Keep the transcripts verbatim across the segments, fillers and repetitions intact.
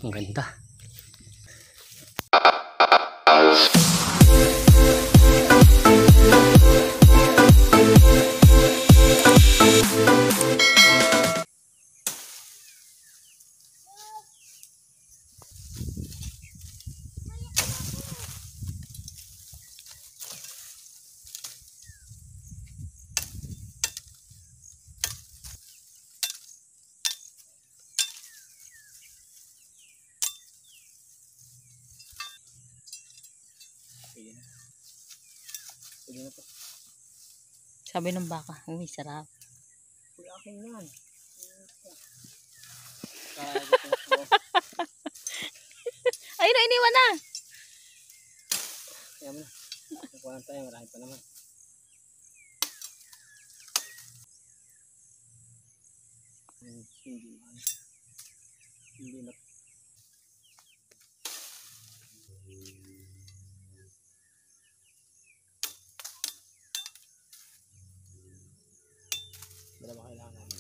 Ang ganda. Sabi ng baka, uy, sarap. Uy, akin yan. Ayun na, iniwan na. Kaya mo na. Nakuha tayo, marami pa naman. Hindi man. Hindi na. Dalawa kailangan namin.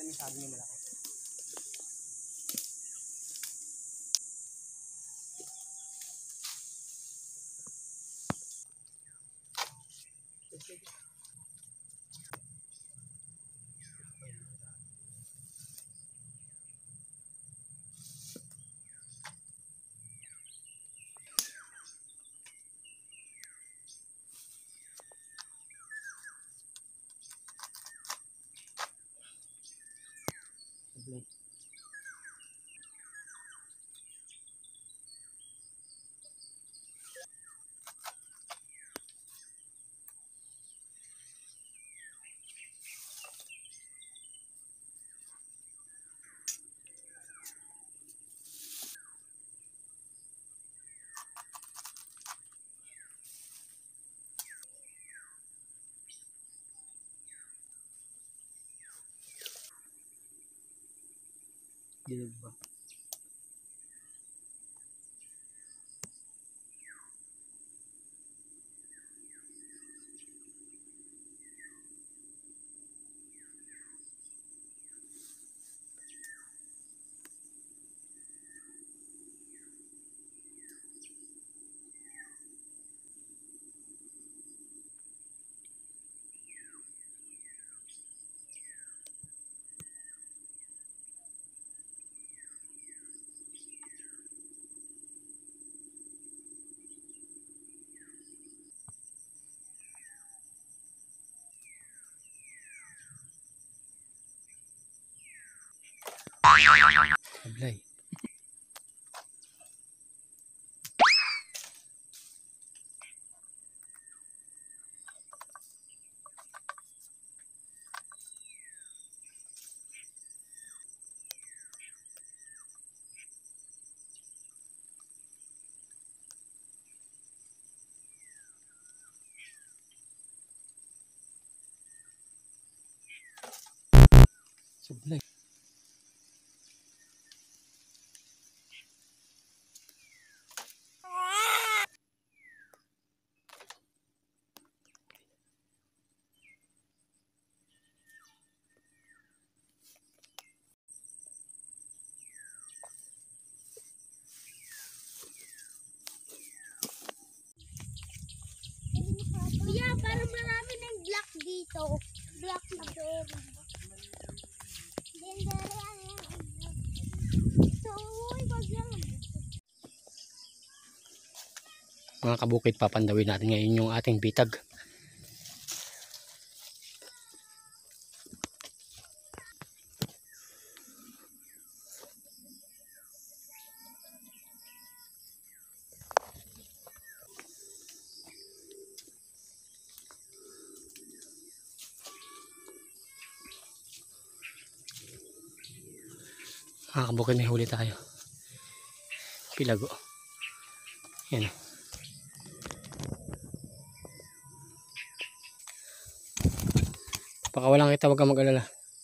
yung sabi niya malaki. Sablay. Dinig ba? Sablay. Sablay. Kuya, parang marami ng black dito. Black na berry. Then, dari ang so, uy, wag lang. Mga kabukid, papandawin natin ngayon yung ating bitag. Mga kabukid, may huli tayo. Pilago. Yan. Baka walang kita, wag kang mag-alala.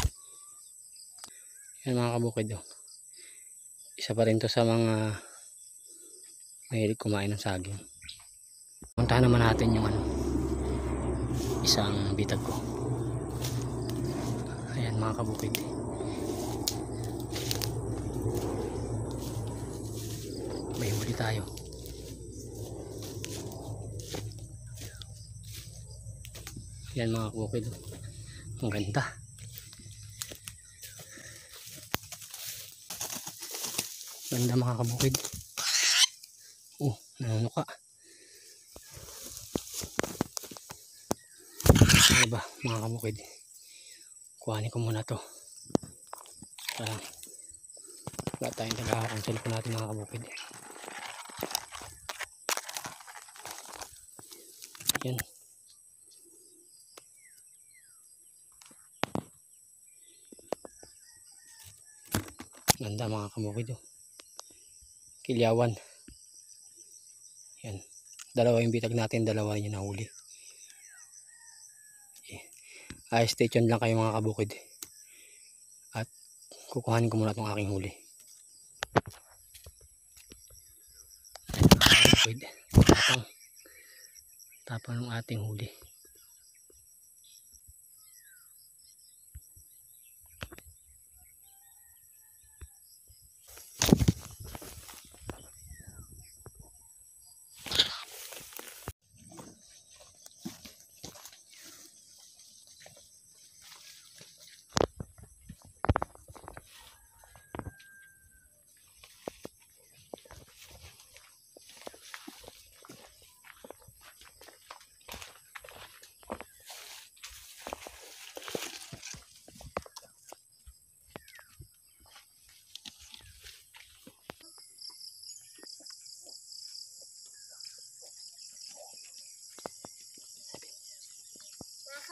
Yan mga kabukid. Oh. Isa pa rin to sa mga mahilig kumain ng saging. Puntahan naman natin yung ano, isang bitag ko. Ayan mga kabukid. May huli tayo. Yan mga kabukid. Ang ganda. Ganda mga kabukid. Oh, nanunuka. Ano ba mga kabukid? Kuhanin ko muna to. Parang wala tayong tagahakang cellphone natin mga kabukid. Yan. Ganda mga kabukid. Oh. Kilyawan. Yan. Dalawa yung bitag natin, dalawa yung nahuli. Okay. Ay, stay tuned lang kayo mga kabukid. At kukuhanin ko muna itong aking huli. Ayan mga kabukid. Tapang. Tapang ng ating huli.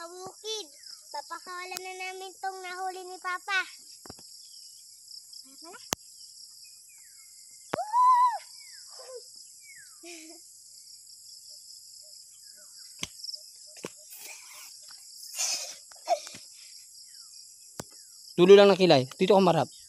kabukid. Papakawalan na namin tong nahuli ni Papa. Wala pala. Woo! Dulo lang ng kilay. Dito ka marap.